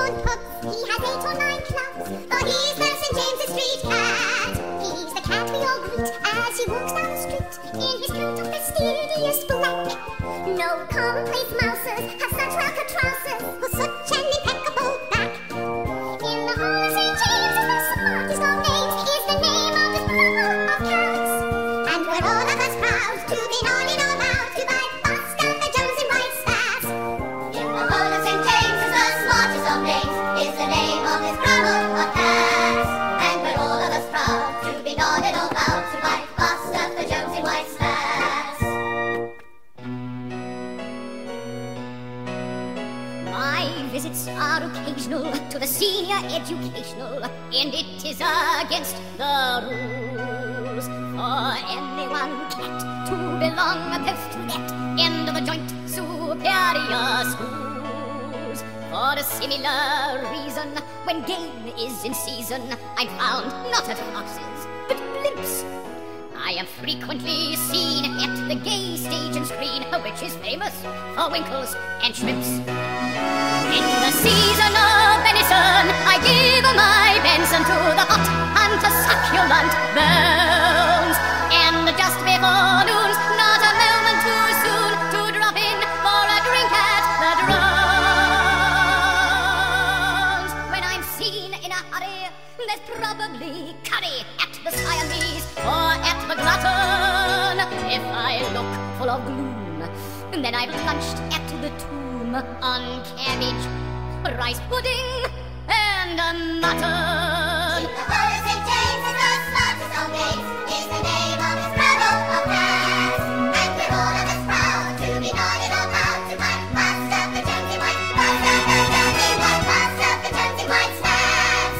own pubs. He has 8 or 9 clubs, for he's the St. James's Street cat. He's the cat we all greet as he walks down the street in his coat of fastidious black. No commonplace mouses have such welcome trousers or such an impeccable back. In the hall of St. James's, the smartest of names is the name of this brother of cats. And we're all of us proud to be nodding all out to buy Bustopher Jones in white spats. In the hall of St. James's, the smartest of names is the name of this brother of cats. And we're all of us proud to be nodding all out to buy Bustopher Jones in white spats. My visits are occasional to the senior educational, and it is against the rules for any one cat to belong post to that end of the joint superior schools. For a similar reason, when game is in season, I'm found not at foxes, but blimps. I am frequently seen at the gay stage and screen, which is famous for winkles and shrimps. In the season of venison, I give my benson to the hot and to succulent bones. And just before noon's not a moment too soon to drop in for a drink at the Drones. When I'm seen in a hurry, there's probably curry at the Siamese or at the Glutton. If I look full of gloom, then I've lunched at the Tomb on cabbage, rice pudding, and a mutton. The hall of St. James is the smartest of names, is the name of his brother of cats. And we're all of us proud to be nodding all proud to buy Bustopher Jones in white, Bustopher Jones in white, Bustopher Jones in white spats.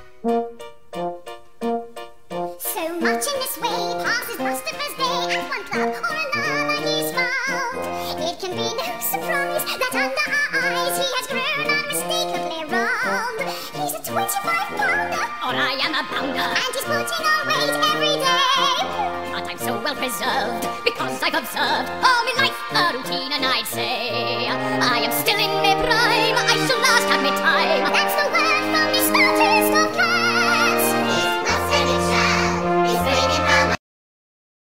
So much in this way passes Bustopher's day at one club or another he's found. It can be no surprise that under our eyes he has grown unmistakably round. He's a 25-pounder, or I am a bounder, and he's putting on weight every day. But I'm so well preserved because I've observed all my life a routine, and I'd say I am still in